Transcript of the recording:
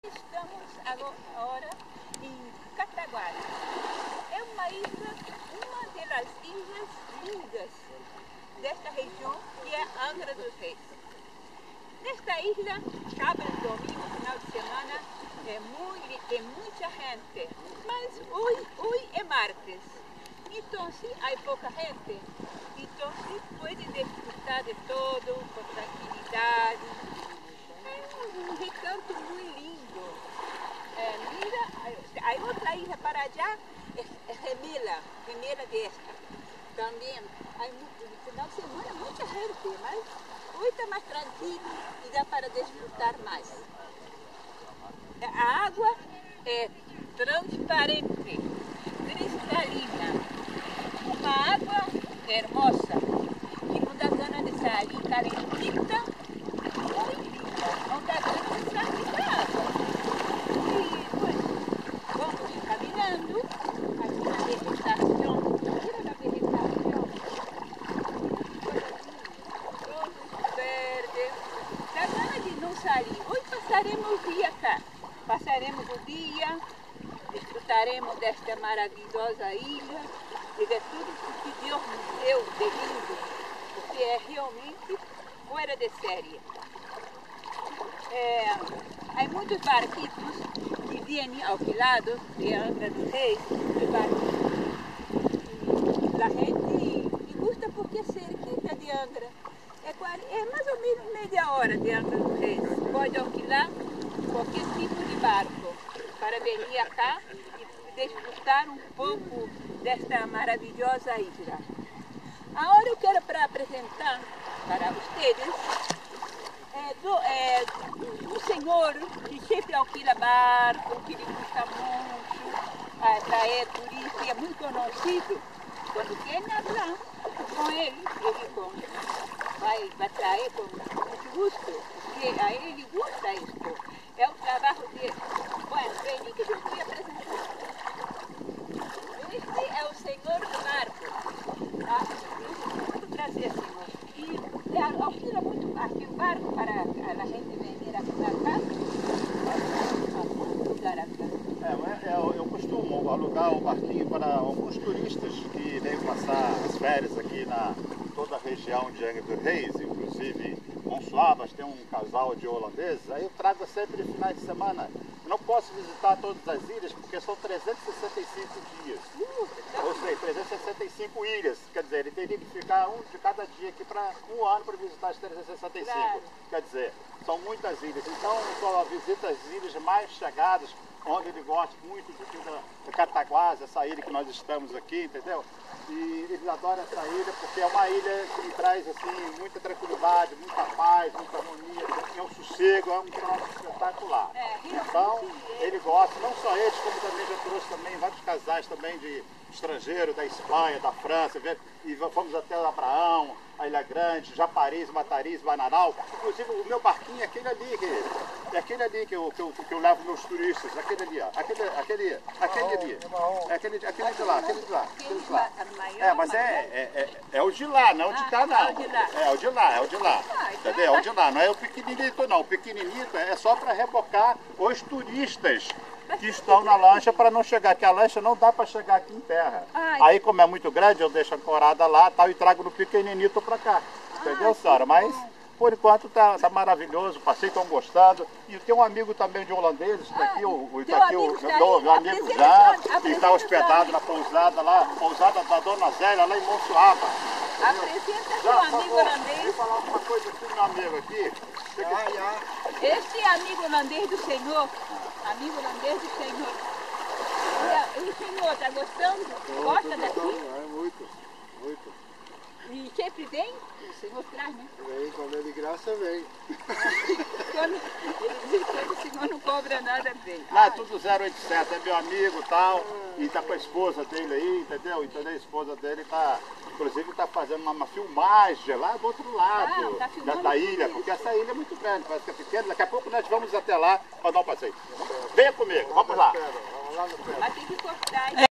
Estamos agora em Cataguases. É uma das ilhas lindas desta região, que é Angra dos Reis. Nesta ilha, sábado e domingo, final de semana, tem muita gente, mas hoje é martes, então há pouca gente, então pode desfrutar de todo com tranquilidade. É um recanto muito lindo. Mira, a outra ilha para allá é Remela desta. Também no final de semana muita gente, mas hoje está mais tranquilo e dá para desfrutar mais. A água é transparente, cristalina, uma água hermosa, que não dá ganas de sair calentita, muito linda, não dá ganas de sair da água. E pues, vamos caminhando aqui na vegetação, mira a vegetação, todos verdes, dá ganas de não sair. Hoje passaremos o dia cá. Passaremos o dia, desfrutaremos desta maravilhosa ilha e de tudo que Deus nos deu de lindo, porque é realmente fora de série. Há muitos barquitos que vêm alquilados de Angra dos Reis, de barquitos. E a gente gosta porque é cerquita de Angra. É mais ou menos meia hora de Angra dos Reis. Pode alquilar qualquer tipo de barco para vir cá e desfrutar um pouco desta maravilhosa ilha. Agora eu quero apresentar para vocês um senhor que sempre alquila barco, que ele gosta muito, atrair turista, é muito conhecido. Quando quer hablar com ele vai atrair com muito gosto, porque a ele gusta isto. É o trabalho dele. Bueno, vem que eu vou apresentar. Este é o senhor do barco. Muito prazer, senhor. E alquila muito aqui o barco para a gente vir a cá. Eu costumo alugar o barquinho para alguns turistas que vêm passar as férias aqui na toda a região de Angra dos Reis, inclusive Monsuabas, tem um casal de holandeses. Aí eu trago sempre finais de semana. Eu não posso visitar todas as ilhas porque são 365 dias. Ou seja, 365 ilhas. Quer dizer, ele teria que ficar um de cada dia aqui para um ano para visitar as 365. Claro. Quer dizer, são muitas ilhas. Então, só visita as ilhas mais chegadas, onde ele gosta muito de Cataguases, essa ilha que nós estamos aqui, entendeu? E ele adora essa ilha porque é uma ilha que traz assim, muita tranquilidade, muita paz, muita harmonia, é um sossego, é um troço espetacular. Então, ele gosta, não só eles, como também já trouxe também vários casais também de estrangeiro, da Espanha, da França, e fomos até Abraão, a Ilha Grande, Japariz, Matariz, Bananal. Inclusive o meu barquinho é aquele ali, é aquele ali que eu levo meus turistas, aquele ali, ó, aquele ali, aquele de lá. Mas é o de lá, não é o de cá não. É o de lá. Entendeu? É o de lá, não é o pequenininho não. O pequenininho é só para rebocar os turistas que estão na lancha para não chegar, que a lancha não dá para chegar aqui em terra. Aí como é muito grande, eu deixo ancorada lá tal, e trago no pequeninito para cá. Entendeu, senhora? Mas por enquanto tá maravilhoso, passei, estão gostando. E tem um amigo também de holandeses, daqui, o meu amigo já, que está hospedado na pousada lá, pousada da Dona Zélia, lá em Monsuaba. Apresenta seu amigo holandês. Vou falar uma coisa aqui, meu amigo aqui. Este é amigo holandês do senhor. Amigo holandês do senhor. E o senhor está gostando? Gosta daqui? Muito. E sempre vem? O senhor traz, né? Vem, quando é de graça, vem. Quando o senhor não cobra nada, vem. Lá é tudo 087, é meu amigo e tal. E tá com a esposa dele aí, entendeu? Então a esposa dele tá, inclusive tá fazendo uma filmagem lá do outro lado da ilha, porque essa ilha é muito grande, parece que é pequena. Daqui a pouco nós vamos até lá para dar um passeio. Venha comigo, vamos lá. Mas tem que cortar.